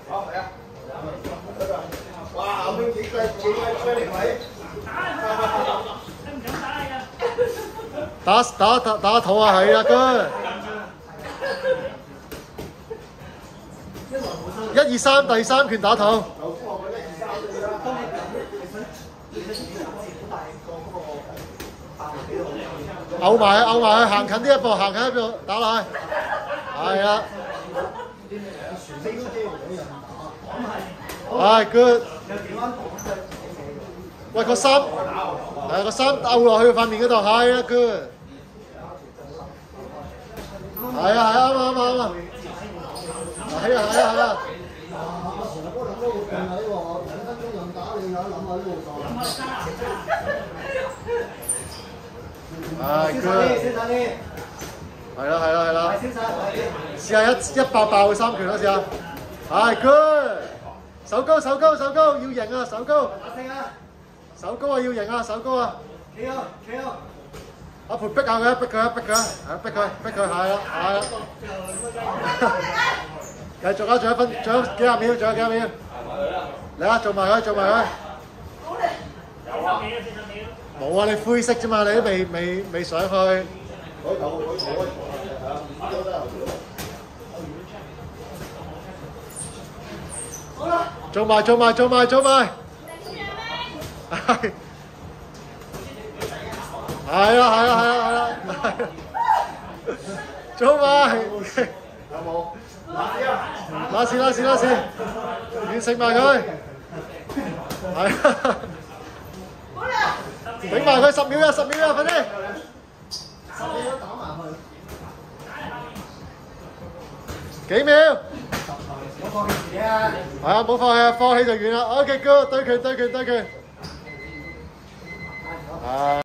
好嚟啊！哇，後邊幾貴嚟位。 打肚啊，係啊 ，good。1、2、3，第3拳打肚。嘔埋去，行近啲一步，行近一步，打落去。係啦。係 good。喂，個心，個心鬥落去塊面嗰度，係啊 good。係啊，啱。係啊。係 good。係啦。試下一爆嘅3拳啦，試下。係 good。手高，要型啊，手高。手高啊，要型啊，手高啊。企好。阿培逼下佢，逼佢，係啦。繼續啊，仲有幾廿秒。嚟啊，做埋佢。冇啊，你灰色啫嘛，你都未上去。做埋。做埋。 有冇？ 拉線，完成埋佢。係啊。頂埋佢10秒啊，快啲！10秒打埋去。幾秒？冇放棄自己啊！係啊，冇放棄就完啦。OK，good，對拳。